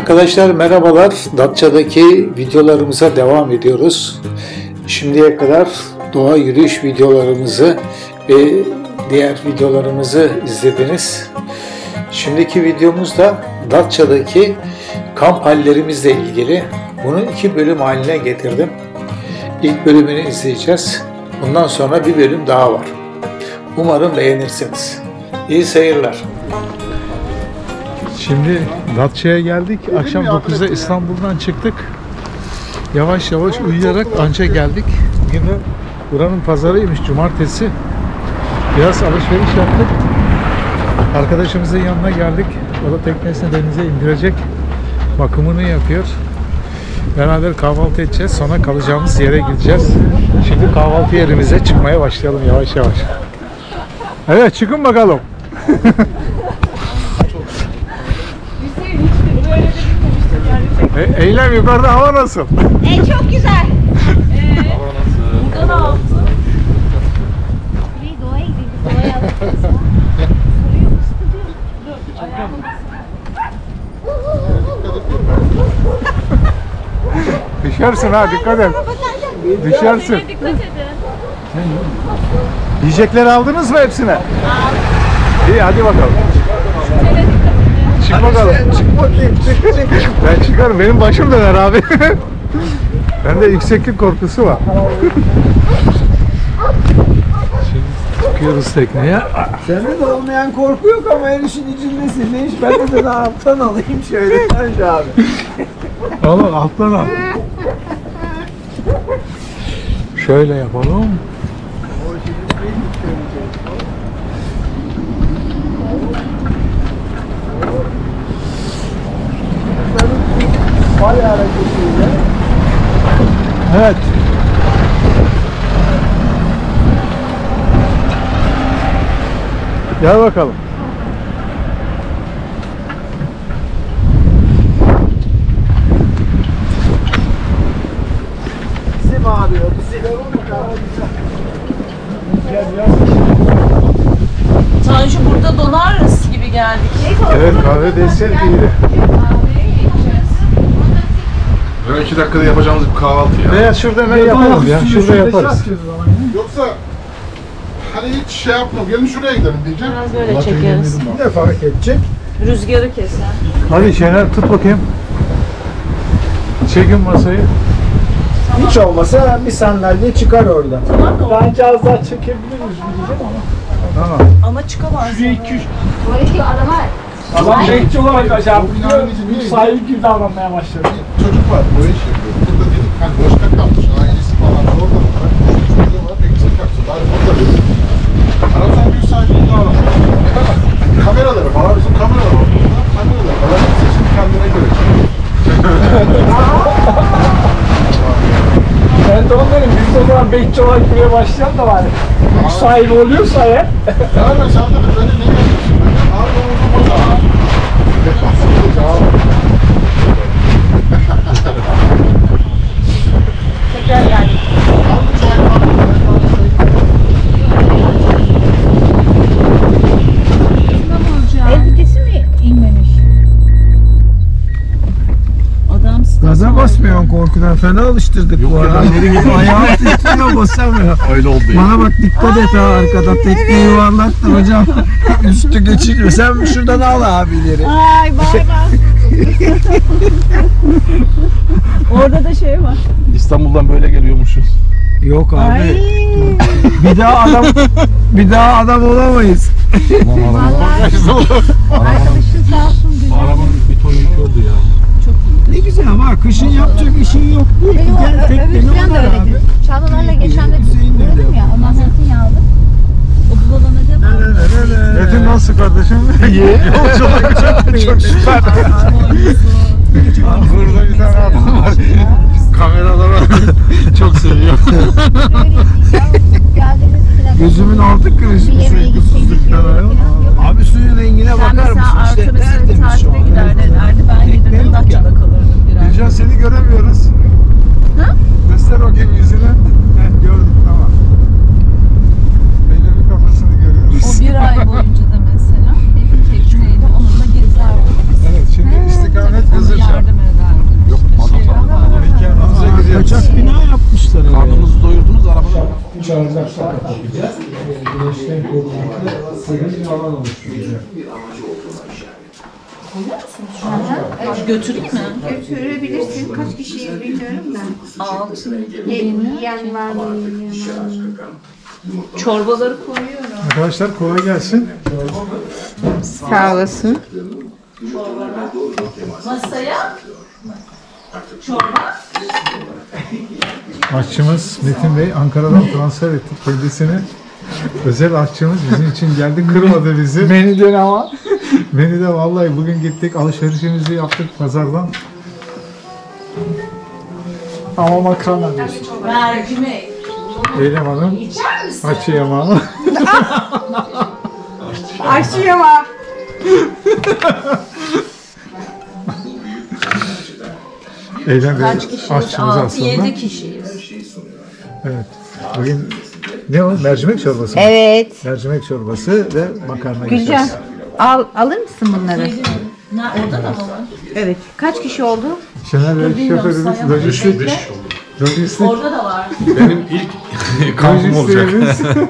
Arkadaşlar merhabalar. Datça'daki videolarımıza devam ediyoruz. Şimdiye kadar doğa yürüyüş videolarımızı ve diğer videolarımızı izlediniz. Şimdiki videomuzda Datça'daki kamp hallerimizle ilgili. Bunu 2 bölüm haline getirdim. İlk bölümünü izleyeceğiz. Bundan sonra bir bölüm daha var. Umarım beğenirsiniz. İyi seyirler. Şimdi Datça'ya geldik. Akşam 9'da İstanbul'dan çıktık. Yavaş yavaş uyuyarak anca geldik. Bugün de buranın pazarıymış, cumartesi. Biraz alışveriş yaptık. Arkadaşımızın yanına geldik. O da teknesini denize indirecek. Bakımını yapıyor. Beraber kahvaltı edeceğiz. Sonra kalacağımız yere gideceğiz. Şimdi kahvaltı yerimize çıkmaya başlayalım yavaş yavaş. Evet, çıkın bakalım. Eylem, yukarıda hava nasıl? Çok güzel. Hava nasıl? Burada da altı. Bir doğaya gidelim. Doğaya alalım. Düşersin ha, dikkat et. Düşersin. Dikkat edin. Yiyecekleri aldınız mı hepsine? Aldım. İyi, hadi bakalım. Çık bakalım. Çık bakayım. Çık. Ben çıkarım. Benim başım döner abi. Bende yükseklik korkusu var. Şimdi çıkıyoruz tekneye. Sende de olmayan korku yok ama her işin içindesin. Ne iş? Ben de alttan alayım şöyle. Önce abi. Oğlum alttan al. Şöyle yapalım. Bayağı hareketiyle. Evet. Gel bakalım. Bizim ağrıyor. Bizim Tanju, burada donarız gibi geldik. Evet, kahve değilse iyiydi. 2 dakikada yapacağımız bir kahvaltı ya. Veya şurada hemen yapalım ya. Şurada yaparız. Yoksa hani hiç şey yapmam. Gelin şuraya gidelim diyeceğim. Biraz böyle çekeriz. ne fark edecek? Rüzgarı keser. Hadi Şener, tut bakayım. Çekin masayı. Hiç olmasa bir sandalye çıkar orada. Tamam da Bence az daha çekebiliriz diyeceğim ama. Tamam. ama çıkamaz. Tuvaletli adama Adam bekçi olarak acaba Bu binanın için niye? sahibi gibi davranmaya başladı. Çocuk var, o iş yapıyor. Burada dedik hani boşta kalmış, ailesi falan var orada var. Çocuğu var, bekçilik yapsın. Bari burada dedik. Arasan büyük sahibini davranmış. Kameraları falan, bizim kameralar var. Kameralar falan seçim kendine göre. Ben de onların biz de o zaman bekçi olarak buraya başlayan da var. Mülk sahibi oluyorsa eğer. Ya ben sandım, beni ne yapıyorsun? Abi oğlum o zaman. Tekrar geldik. ev vitesi mi inmemiş? Adam Gaza basmıyorsun korkudan. Fena alıştırdık bu arada. Ayağım titriyor basamıyor. Öyle oldu ya. Bana bak dikkat et ha arkada. Tekne yuvarlaktır hocam. Üstü geçiriyor. Sen şuradan al abileri. Ay bayram. Orada da şey var. İstanbul'dan böyle geliyormuşuz. Yok abi. Bir daha adam olamayız. Arkadaşın sağ olsun güzel. Arabanın bir ton yükü oldu ya. Ne güzel ama kışın yapacak işin yok değil. Gel tekneni Öbür plan da al abi. öyleydi. Çağlalarla geçen de Hüseyin de öyle gördüm ya. Ondan zeytinyağı aldım. O bulanacak. Metin nasıl kardeşim? İyi. Yolculuk çok süper. Burada bir tane adam var. Kameraları çok seviyor. Gözümün altı kırışmış uykusuzluktan. Abi suyun rengine Sen bakar mesela mısın? İşte Artur Bey'le tertemiz şu tatile an. giderlerdi. Ben giderdim Datça'da kalırdım biraz. Gülcan, seni göremiyoruz. Ha? Göster bakayım yüzünü. Heh, gördüm, tamam. Eylem'in kafasını görüyoruz. O bir ay boyunca da mesela benim tekneyle onunla gezerdim. Evet, şimdi istikamet Kızılca. falan oluşturuyor. Götüreyim mi? Götürebilirsin. Kaç kişiyiz bilmiyorum da. 6. Yiyen var mı? Çorbaları koyuyorum. Arkadaşlar kolay gelsin. Sağ olasın. Masaya çorba. Aşçımız Metin Bey Ankara'dan transfer ettik kendisini. Özel aşçımız bizim için geldi, kırmadı bizi. Menüden ama. Beni de vallahi bugün gittik, alışverişimizi yaptık pazardan. Ama makarna diyorsun. Mercimek. Eylem Hanım, İçer misin? Açıyam Hanım. Aşıyama. Eylem Bey Kaç kişiyiz? aşçımız 6-7 aslında. kişiyiz. Evet. Bugün ne o? Mercimek çorbası mı? Evet. Mercimek çorbası ve makarna Gülcan, yiyeceğiz. alır mısın bunları? Orada da mı var? Evet. Kaç kişi oldu? Şener Bey Bilmiyorum, şoförümüz, sayamadım. lojistik. Lojistik. Orada da var. Benim ilk kampım olacak. Lojistlerimiz.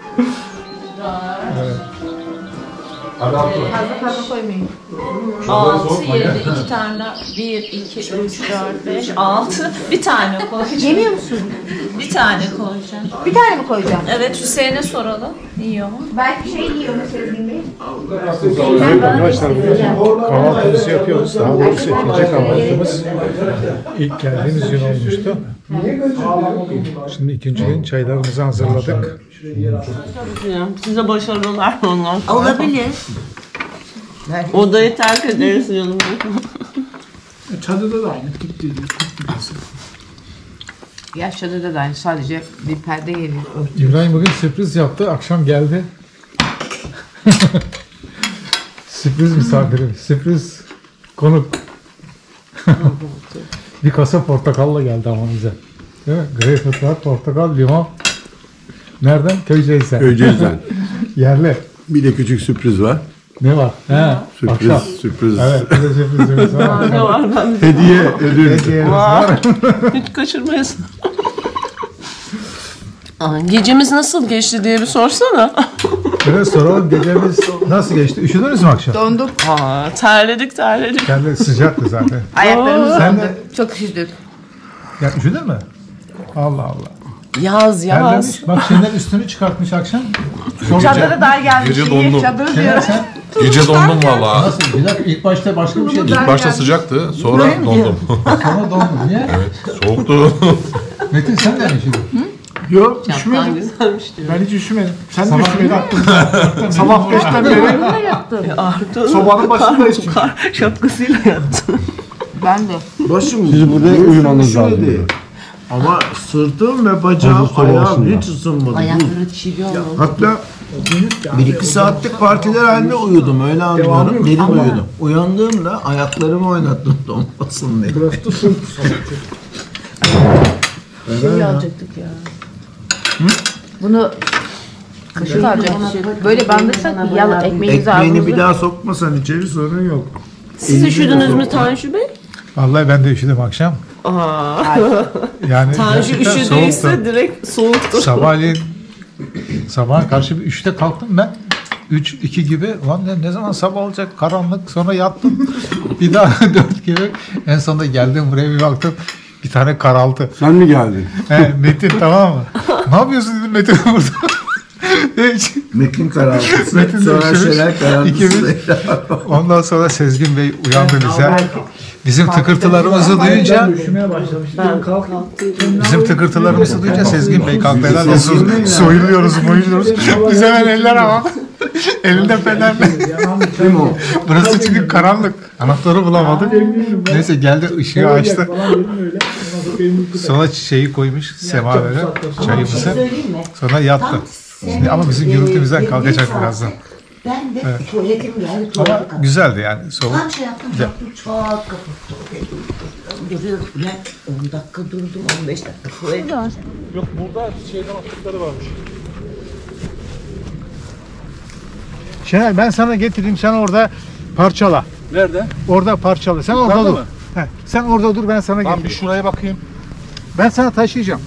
Fazla koymayın. 6, 7, 2 tane, 1, 2, 3, 4, 5, 6. Bir tane koyacağım. Yemiyor musun? Bir tane koyacağım. Bir tane mi koyacağım? Evet, Hüseyin'e soralım. Yiyor mu? Belki şey yiyor mesela gibi. Evet arkadaşlar bugün kahvaltımızı yapıyoruz. Daha doğrusu ikinci kahvaltımız. İlk geldiğimiz gün olmuştu. Şimdi ikinci gün çaylarımızı hazırladık. Size başarılar ondan sonra. Olabilir. Odayı terk ederiz yanımda. Çadırda da aynı. Yaşlıda da aynı. Sadece bir perde yeri. İbrahim bugün sürpriz yaptı. Akşam geldi. Sürpriz misafiri, sürpriz konuk. Bir kasa portakalla geldi ama bize. Değil mi? Greyfurt var, portakal, limon. Nereden? Köyceğiz'den. Köyceğiz'den. Yerli. Bir de küçük sürpriz var. Ne var? He, Sürpriz, akşam. sürpriz. Evet, bir de sürprizimiz var. Ne var ben Hediye, ödül. Hediyemiz var. hiç kaçırmayız. Aa, gecemiz nasıl geçti diye bir sorsana. Biraz soralım, gecemiz nasıl geçti? Üşüdünüz mü akşam? Donduk. Aa, terledik. Kendi sıcaktı zaten. Ayaklarımız Sen dondu. de Çok üşüdük. ya, üşüdün mü? Allah Allah. Yaz. Terlemiş. Bak Şener üstünü çıkartmış akşam. Çadırı dar gelmiş. Gece dondum. Çadırı Şener diyor. sen Gece dondum valla. nasıl? Bir dakika, ilk başta başka bir şey İlk başta sıcaktı, sonra dondum. Sonra dondun. Niye? Soğuktu. Metin sen de mi üşüdün? Yok Şapkan üşümedim. güzelmiş diyor. Ben hiç üşümedim. Sen de Sabah üşümedin. Sabah 5'ten beri Artu sobanın başındayız çünkü. şapkasıyla yattı. Ben de. Başım Siz burada uyumanız lazım. üşümedi. Ama sırtım ve bacağım, Hızlı soba ayağım olsun hiç ısınmadı. Ayakları çiviyor mu? Hatta 1-2 saatlik partiler halinde uyudum, öyle anlıyorum. Derin uyudum. Uyandığımda ayaklarımı oynattım donmasın diye. Şey alacaktık ya. Bunu kaşık alacaktık. Böyle bandırsak yağlı ekmeğimizi Ekmeğini bir ağzımıza. daha sokmasan içeri sorun yok. Siz üşüdünüz mü Tanju Bey? Vallahi ben de üşüdüm akşam. Aa. Yani Tanju gerçekten üşüdüyse soğuktu. direkt soğuktur. Sabah karşı bir 3'te kalktım ben. 3-2 gibi. Ulan ne zaman sabah olacak? Karanlık. Sonra yattım. Bir daha 4 gibi. En sonunda geldim buraya bir baktım. Bir tane karaltı. Sen mi geldin? He, Metin tamam mı? Ne yapıyorsun dedim Metin burada. Hiç. Metin karaltısı, Metin de sonra üşümüş. Şener karaltısı. İkimiz. Ondan sonra Sezgin Bey uyandı bize. Bizim tıkırtılarımızı duyunca Sezgin Bey kalktı. Herhalde soyuluyoruz. Biz hemen eller ama. Elinde fenerle. Kim o? Burası çünkü karanlık. Anahtarı bulamadık. Neyse geldi ışığı açtı. Sonra şeyi koymuş semavere çayımızı. Sonra yattı. Şimdi ama bizim gürültümüzden kalkacak birazdan. Ben de tuvaletim geldi. Ama güzeldi yani soğuk. Tam şey yaptım, yaptım, çok kapatım. Duruyorum. Ben 10 dakika durdum, 15 dakika tuvalet. Yok burada şeyden attıkları varmış. Şener ben sana getireyim, sen orada parçala. Nerede? Orada parçala. Sen orada dur. He, sen orada dur, ben sana Ben getireyim. bir şuraya bakayım. Ben sana taşıyacağım.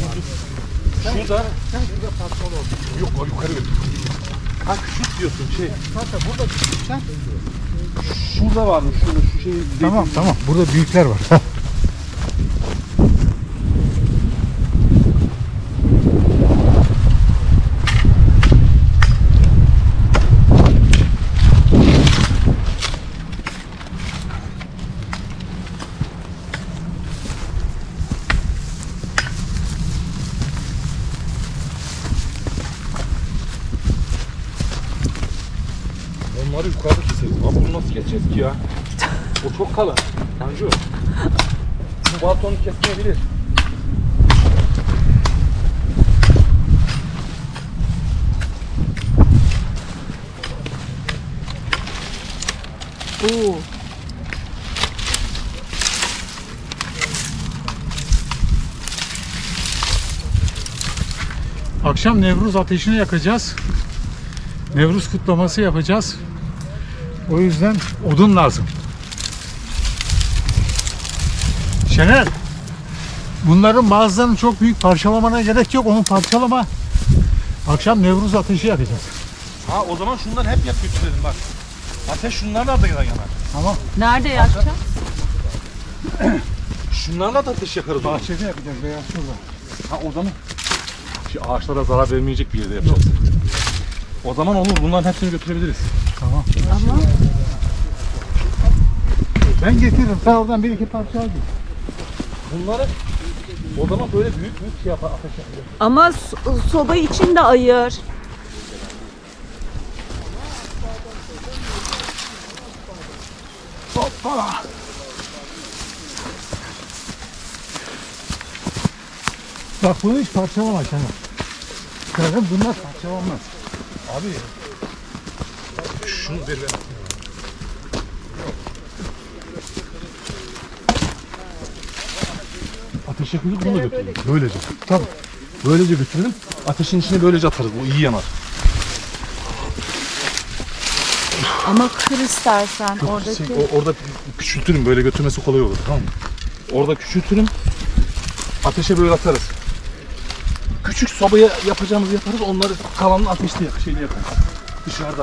Şurada. Yok o yukarı götür. Ha küçük diyorsun şey. Zaten burada küçüksen. Şurada varmış şurada şu şey. Tamam tamam. Burada büyükler var. Onları yukarıda keseriz. Ama bunu nasıl keseceğiz ki ya? O çok kalın. Tanju. Bu baltonu kesmeyebilir. Oo. Akşam Nevruz ateşini yakacağız. Nevruz kutlaması yapacağız. O yüzden odun lazım. Şener, bunların bazılarını çok büyük parçalamana gerek yok. Onu parçalama. Akşam Nevruz ateşi yakacağız. Ha o zaman şunları hep yak götürelim bak. Ateş şunlarla da yanar. Tamam. Nerede yakacağız? Şunlarla da ateş yakarız. Bahçede yapacağız veya şurada. Ha o zaman. Şu ağaçlara zarar vermeyecek bir yerde yapacağız. O zaman olur. Bunların hepsini götürebiliriz. Tamam. Ben getiririm. Sen oradan bir iki parça al. Bunları o zaman böyle büyük şey yapar ateş yapacağız. Ama soba için de ayır. Hoppa. Bak bunu hiç parçalama Şener. Bakın bunlar parçalanmaz. Abi şunu ver. Ateş yakıyorduk bunu da götürelim. Böylece. Tabii. Böylece götürelim. Ateşin içine böylece atarız. Bu iyi yanar. Ama kır istersen oradaki. Orada küçültürüm. Böyle götürmesi kolay olur. Tamam mı? Orada küçültürüm. Ateşe böyle atarız. Küçük sobaya yapacağımızı yaparız. Onları kalanını ateşte şeyle yakarız. Dışarıda.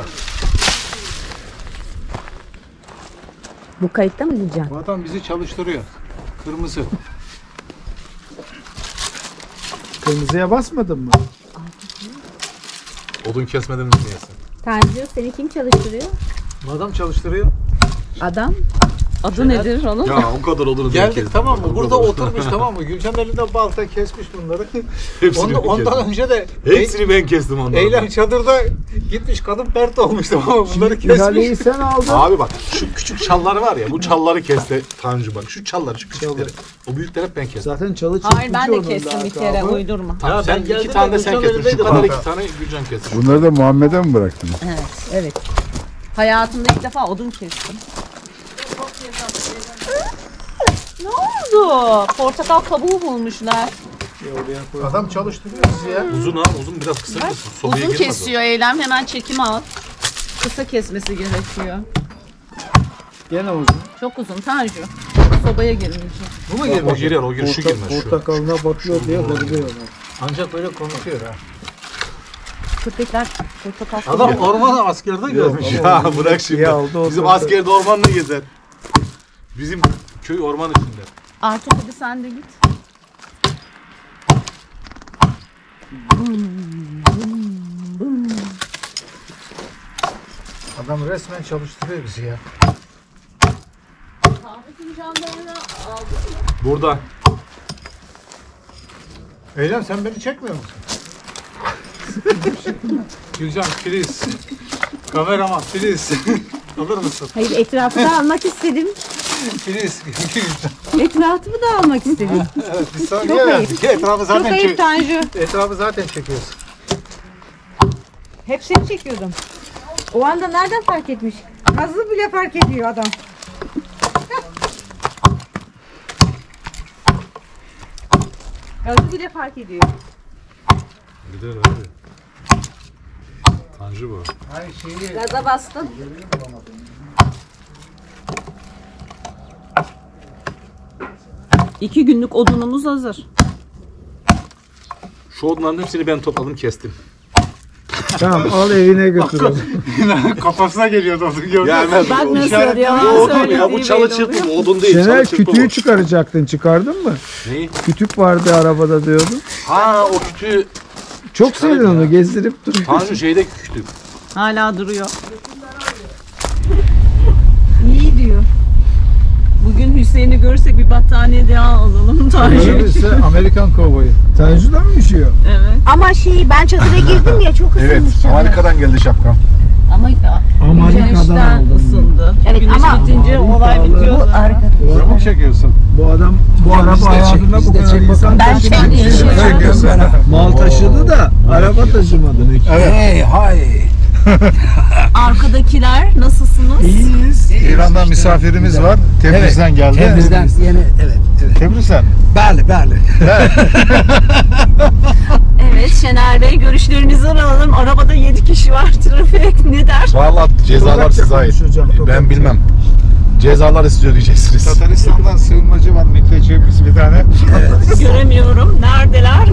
Bu kayıtta mı diyeceğim? Bu adam bizi çalıştırıyor. Kırmızı. Kırmızıya basmadın mı? Odun kesmeden mi yesin? Tanju seni kim çalıştırıyor? Bu adam çalıştırıyor. Adam. Adı nedir onun? Ya o kadar odunu Geldik tamam mı? Burada oturmuş tamam mı? Gülcan elinde balta kesmiş bunları. Ondan önce de Hepsini ben kestim ondan. Eylem çadırda gitmiş kadın pert olmuş tamam mı? Bunları kesmiş. sen aldın. Abi bak şu küçük çalları var ya bu çalları kesti Tanju bak şu çalları şu küçükleri. O büyükleri hep ben kestim. Zaten çalı Hayır ben de kestim bir kere uydurma. Tamam, sen ben iki tane de sen Gülcan kestin. Şu kadar elindeydi iki tane Gülcan kesti. Bunları da Muhammed'e mi bıraktınız? Evet. Hayatımda ilk defa odun kestim. Ne oldu? Portakal kabuğu bulmuşlar. Adam çalıştırıyor bizi ya. Uzun ha uzun biraz kısa kısa. Sobaya Uzun girmez o. kesiyor Eylem. Hemen çekim al. Kısa kesmesi gerekiyor. Gene uzun. Çok uzun Tanju. Sobaya girmeyecek. Bu mu O girmiş? girer o girer şu girmez şu. Portakalına bakıyor diye hırlıyorlar. Ancak böyle konuşuyor ha. Köpekler portakal kabuğu. Adam orman askerde görmüş. Ya bırak şimdi. aldı, Bizim oturdu. askerde ormanla gezer. Bizim köy orman içinde. Artık hadi sen de git. Adam resmen çalıştırıyor bizi ya. Burada. Eylem sen beni çekmiyor musun? Gülcan please. Kameraman please. Alır mısın? Hayır etrafı da almak istedim. Please. Etrafı da almak istedim. Evet, biz sana Çok niye ayıp. verdik? Etrafı Çok zaten ayıp Tanju. Etrafı zaten çekiyoruz. Hep seni çekiyordum. O anda nereden fark etmiş? Azı bile fark ediyor adam. Azı bile fark ediyor. Gider abi. Tanju bu. Hayır şeyi Gaza bastın. İki günlük odunumuz hazır. Şu odunların hepsini ben topladım kestim. Tamam al evine götür. Kafasına geliyordu odun gördün mü? Bak nasıl yalan Bu odun söylediği ya bu çalı belli oluyor. çırpı bu odun değil. Şener Çalı çırpı kütüğü bu. çıkaracaktın. Çıkardın mı? Neyi? Kütük vardı arabada diyordun. Ha o kütüğü. Çok sevdin onu gezdirip duruyorsun. Tanju şeyde kütük. Hala duruyor. İyi diyor. Bugün Hüseyin'i görürsek bir battaniye daha alalım Tanju. Öyleyse Amerikan kovboyu. Tanju'dan mı üşüyor? Evet. Ama ben çadıra girdim ya çok Evet, ısınmış çadır. Amerika'dan geldi şapka. Ama güneşten ısındı. Evet, Güneş ama bitince olay bitiyor. Çabuk çekiyorsun. Bu adam bu araba hayatında bu kadar insan Ben taşımadı. çekiyorum. Mal taşıdı da araba taşımadı. Hey hay. Arkadakiler nasılsınız? İyiyiz. İran'dan misafirimiz var. Tebriz'den geldi. Tebriz'den yeni evet. Tebriz'den. Berli. Evet Şener Bey görüşlerinizi alalım. Arabada 7 kişi var. Trafik ne der? Vallahi cezalar size ait. Hocam, Ben bilmem. Cezalar istiyor diyeceksiniz. Tataristan'dan sığınmacı var, mültecimiz bir tane. Göremiyorum. Neredeler?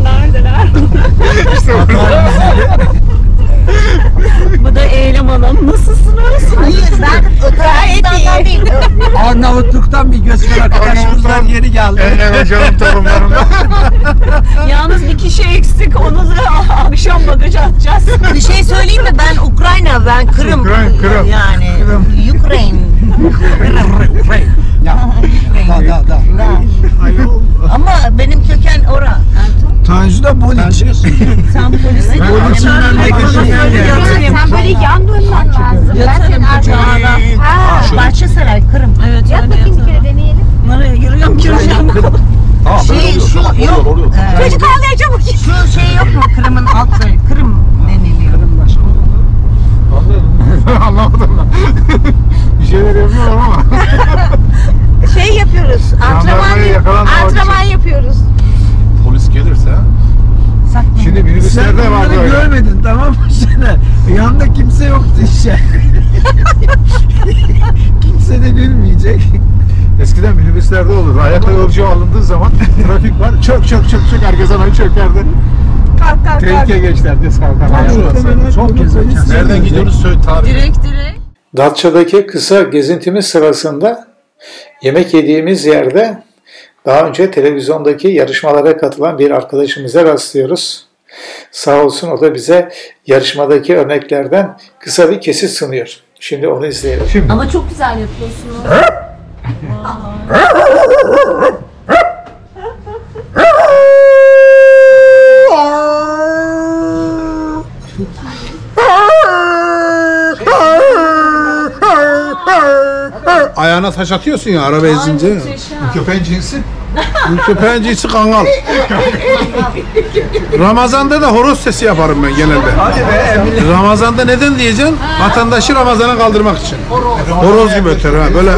Bu da Eylem Hanım. Nasılsınız? Hayır ben Tataristan'dan değil. Arnavutluk'tan bir göçmen arkadaşımızdan yeni geldi. Evet canım torunlarımda. Yalnız bir kişi eksik. Onu da akşam bagaja atacağız. Bir şey söyleyeyim mi? Ben Ukrayna, ben Kırım. Kırım. Yani Ukrayna. Da. Ama benim köken ora. Tanju da Boliç. Sen polise Poliçinden de Sen böyle yan dönmen lazım. Ben seni Yatırım Ha, Bahçesaray, Kırım. Evet yat öyle bakayım bir yatırım. kere deneyelim. Nereye giriyorum gireceğim. Tamam, Şu yok. oluyor. Çocuk ağlayacak mı? Şu şey yok mu? Kırım'ın altları. Kırım deniliyor. Anlamadım ben. Bir şeyler yapıyorum ama. Şey yapıyoruz. Jandarmayı yakalanmamak Antrenman yapıyoruz. Polis gelirse. Şimdi Sen minibüslerde var bunları böyle. görmedin tamam mı Şener? Yanında kimse yoktu işte. Kimse de gülmeyecek. Eskiden minibüslerde olurdu. Ayakta yolcu alındığı zaman trafik var. Çök herkes hemen çökerdi. Kalk. Tehlike geçti diye sarkan. Çok güzel. Nereden gidiyoruz söyle tarih. Direkt. Datça'daki kısa gezintimiz sırasında yemek yediğimiz yerde daha önce televizyondaki yarışmalara katılan bir arkadaşımıza rastlıyoruz. Sağ olsun o da bize yarışmadaki örneklerden kısa bir kesit sunuyor. Şimdi onu izleyelim. Ama çok güzel yapıyorsunuz. Ayağına taş atıyorsun ya araba ezince. Köpeğin cinsi. Köpeğin cinsi kangal. Ramazan'da da horoz sesi yaparım ben genelde. Ramazan'da neden diyeceksin? Vatandaşı Ramazan'a kaldırmak için. Horoz gibi öter ha böyle.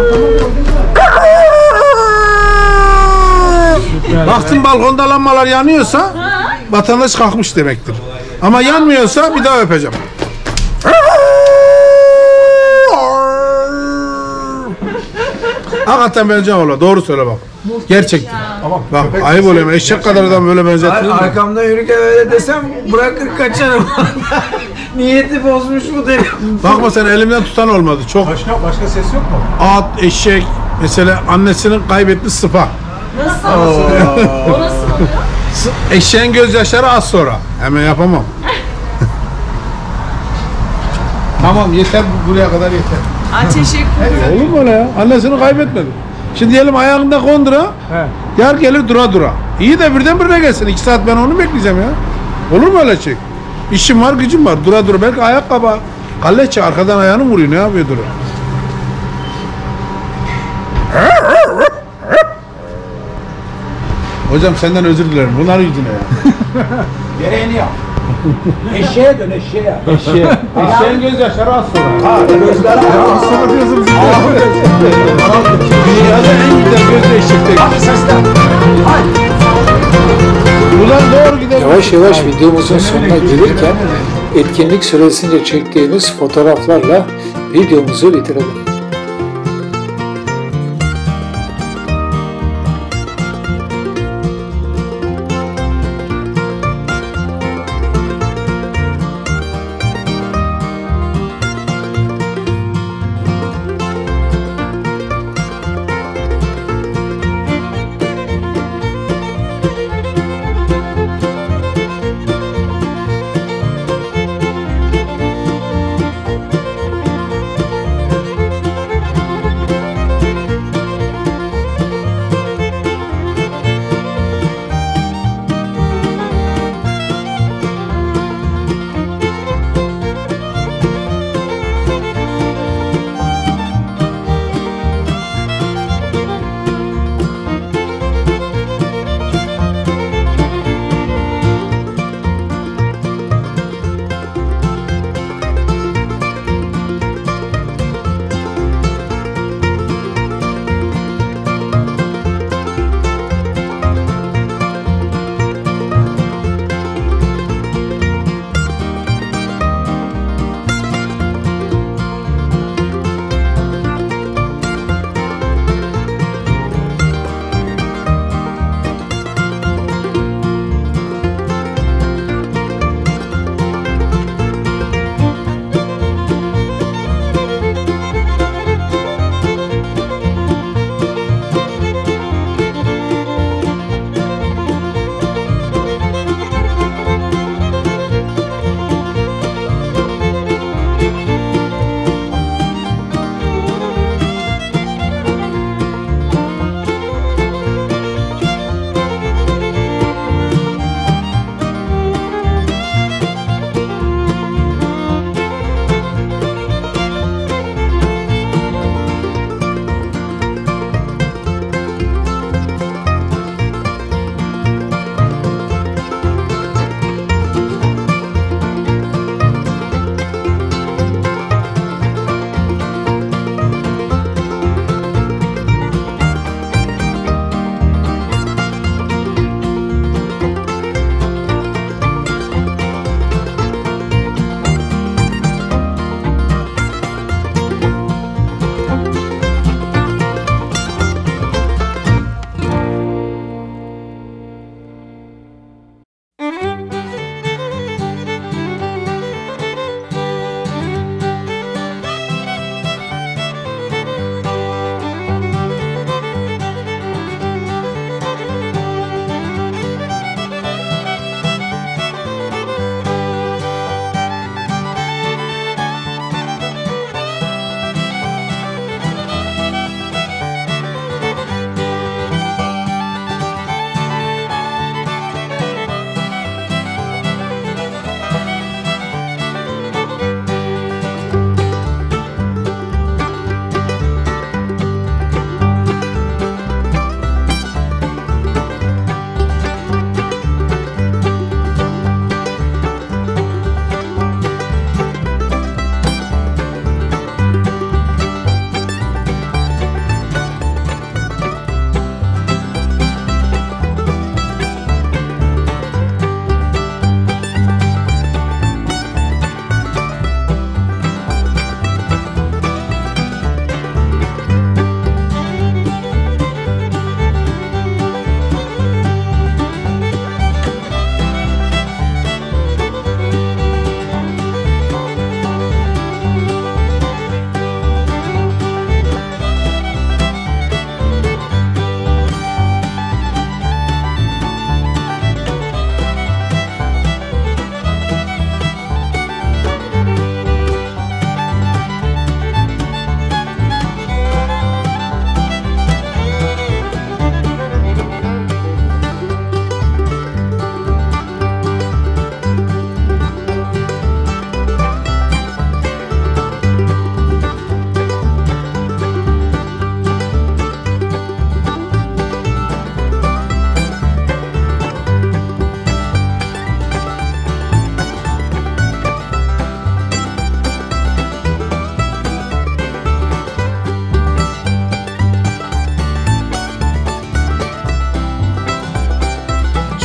Baktın balkonda lambalar yanıyorsa vatandaş kalkmış demektir. Ama yanmıyorsa bir daha öpeceğim. Hakikaten benziyor ola. Doğru söyle bak. Gerçekten. Bak ayıp oluyor. Eşek kadar adam böyle benzetilir mi? Arkamda yürürken öyle desem bırakır kaçarım. Niyeti bozmuş bu derim. Bakma sen elimden tutan olmadı. Çok Başka ses yok mu? at, eşek. Mesela annesinin kaybettiği sıpa. Nasıl? O nasıl oluyor? Eşeğin gözyaşları az sonra. Hemen yapamam. Tamam yeter buraya kadar yeter. Teşekkür ederim. Olur mu öyle ya? Annesini kaybetmedi. Şimdi diyelim ayağında kondura. Yar gelir dura. İyi de birdenbire gelsin. 2 saat ben onu bekleyeceğim ya. Olur mu öyle şey? İşim var gücüm var. Dura. Belki ayakkabı. Kalleçe arkadan ayağını vuruyor. Ne yapıyor dura? Hocam senden özür dilerim. Bunların yüzüne ya. Gereğini yap. Eşeğe dön eşeğe. Eşeğin gözyaşları az sonra. Ha gözler Sana diyorsun bizi. Dünyada en güzel gözlü eşekte. Hadi seslen. Hadi. Ulan doğru gidelim. Yavaş yavaş videomuzun sonuna gelirken etkinlik süresince çektiğimiz fotoğraflarla videomuzu bitirelim.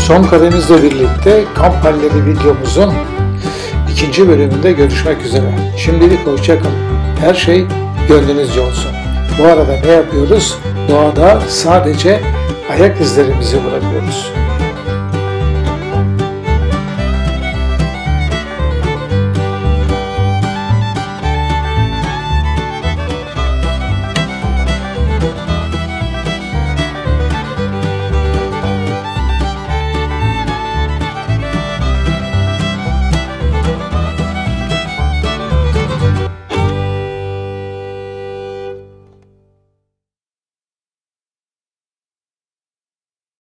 Son karemizle birlikte kamp halleri videomuzun ikinci bölümünde görüşmek üzere. Şimdilik hoşça kalın. Her şey gönlünüzce olsun. Bu arada ne yapıyoruz? Doğada sadece ayak izlerimizi bırakıyoruz.